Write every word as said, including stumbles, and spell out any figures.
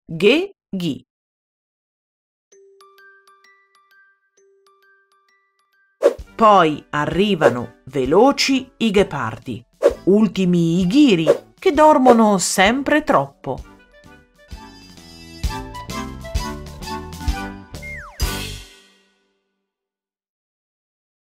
Ge, ghi. Poi arrivano veloci i ghepardi, ultimi i ghiri che dormono sempre troppo.